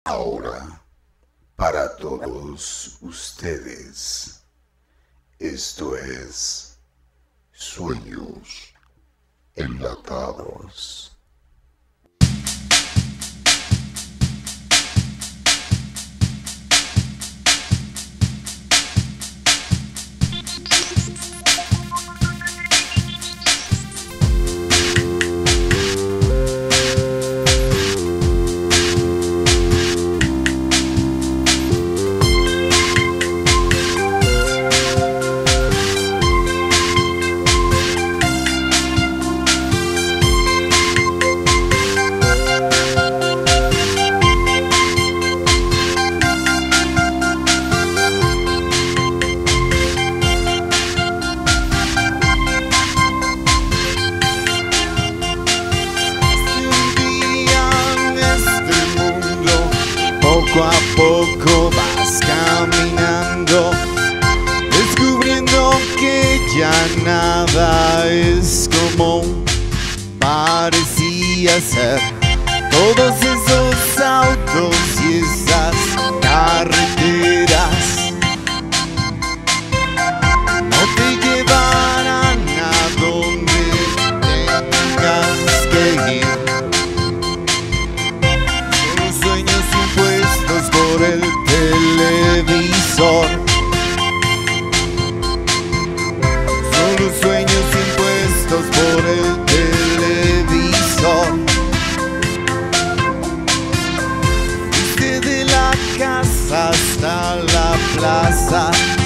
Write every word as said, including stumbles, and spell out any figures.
Ahora, para todos ustedes, esto es Sueños Enlatados. Poco a poco vas caminando, descubriendo que ya nada es como parecía ser. Todos esos autos y esas carreteras no te llevarán a donde tengas que ir. Por el televisor, solo sueños impuestos por el televisor. Fuiste de la casa hasta la plaza,